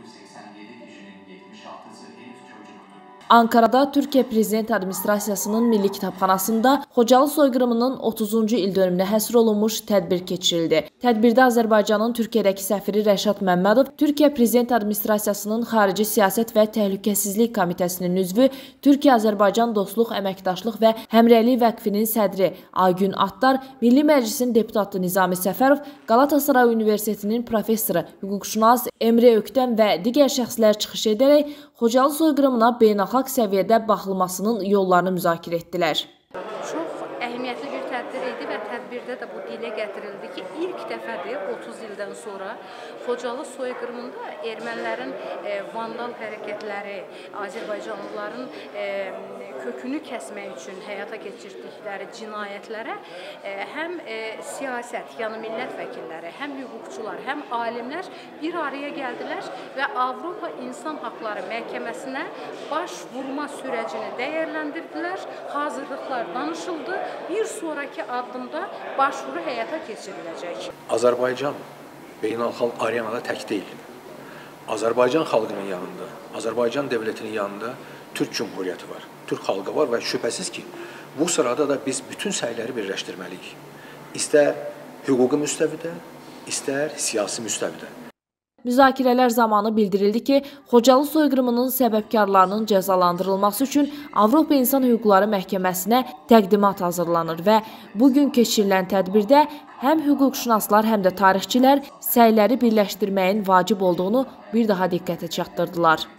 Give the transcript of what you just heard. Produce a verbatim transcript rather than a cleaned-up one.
yüz seksen yedi kişinin yetmiş altısı henüz çocuktu. Ankara'da Türkiye Prezident Administrasiyasının Milli Kitabxanasında Xocalı soyqırımının otuzuncu ildönümünə həsr olunmuş tədbir keçirildi. Tədbirdə Azərbaycanın Türkiyədəki səfiri Rəşad Məmmədov, Türkiyə Prezident Administrasiyasının Xarici Siyasət və Təhlükəsizlik Komitəsinin üzvü, Türkiyə-Azərbaycan Dostluq, Əməkdaşlıq və Həmrəylik Vəqfinin sədri Aygün Attar, Milli Məclisin deputatı Nizami Səfərov, Qalatasaray Universitetinin professoru, hüquqşünas Emre Öktem və digər şəxslər çıxış edərək Xocalı soyqırımına beynəlxalq səviyyədə baxılmasının yollarını müzakirə etdilər. Çox əhəmiyyətli bir tədbir idi və tədbirdə də bu dilə gətirildi ki, ilk dəfədir otuz ildən sonra Xocalı soyqırımında ermənilərin e, vandal hərəkətləri, Azərbaycanlıların e, kökünü kəsmək üçün həyata keçirdikləri cinayətlərə e, həm e, siyasət, yəni millət vəkilləri, həm hüquqçular, həm alimlər bir araya gəldilər və Avropa İnsan Haqları Məhkəməsinə baş vurma sürəcini dəyərləndirdilər, hazırlıqlar danışıldı, bir sonraki addımda başvuru həyata keçiriləcək. Azərbaycan beynəlxalq arenada tək deyil. Azərbaycan xalqının yanında, Azərbaycan dövlətinin yanında Türk Cumhuriyyəti var, Türk xalqı var və şübhəsiz ki, bu sırada da biz bütün səyləri birləşdirməliyik. İstər hüquqi müstəvidə, istər siyasi müstəvidə. Müzakirələr zamanı bildirildi ki, Xocalı soyqırımının səbəbkarlarının cəzalandırılması üçün Avropa İnsan Hüquqları Məhkəməsinə təqdimat hazırlanır və bugün keçirilən tədbirdə həm hüquqşünaslar, həm də tarixçilər səyləri birləşdirməyin vacib olduğunu bir daha diqqətə çatdırdılar.